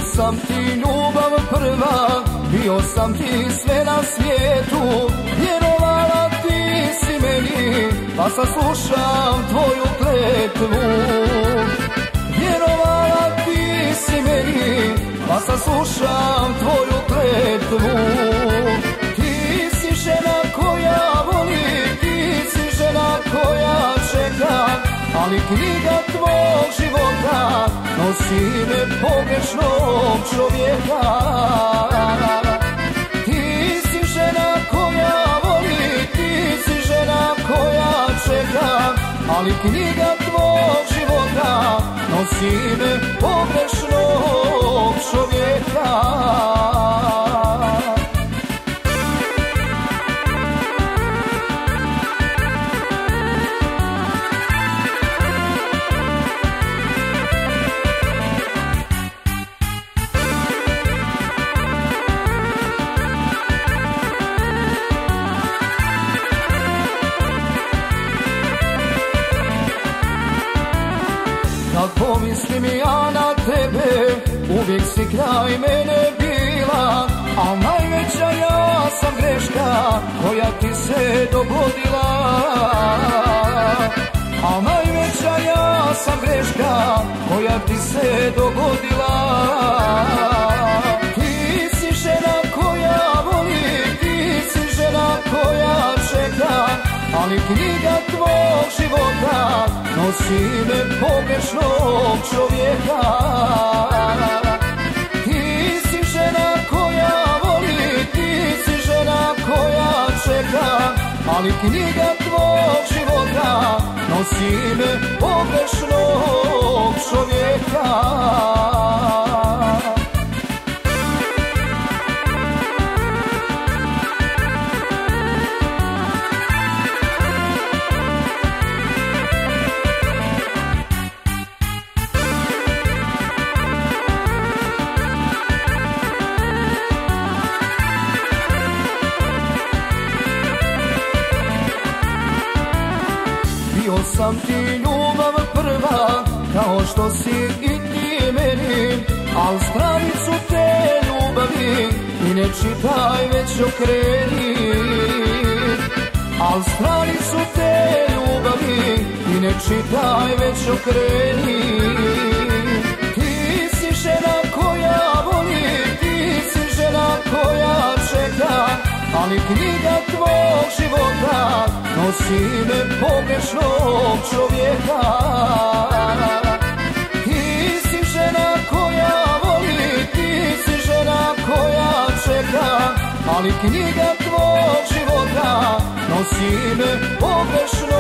sam ti ljubav prva, bio sam ti sve na svijetu. Vjerovala ti si meni, pa saslušam tvoju kletvu. Vjerovala ti si meni, pa saslušam tvoju kletvu. Ti si žena koja voli, ti si žena koja čeka, ali knjiga tvog života nosi ime pogrešnog čovjeka. Ti si žena koja voli, ti si žena koja čeka, ali knjiga tvog života nosi ime pogrešnog čovjeka. Kad pomislim ja na tebe, uvijek si kraj mene bila, a najveća ja sam greška koja ti se dogodila. A najveća ja sam greška koja ti se dogodila. Ti si žena koja voli, ti si žena koja čeka, ali knjiga tvog života nosi ime pogrešnog čovjeka. Ti si žena koja voli, ti si žena koja čeka, ali knjiga tvog života nosi ime pogrešnog čovjeka. Bio sam ti ljubav prva, kao što si i ti meni, al stranicu te ljubavi i ne čitaj, već okreni. Al stranicu te ljubavi i ne čitaj, već okreni. Ti si žena koja voli, ti si žena koja čeka, ali knjiga tvog života nosi ime pogrešnog čovjeka. Ti si žena koja voli, ti si žena koja čeka, ali knjiga tvog života nosi ime pogrešnog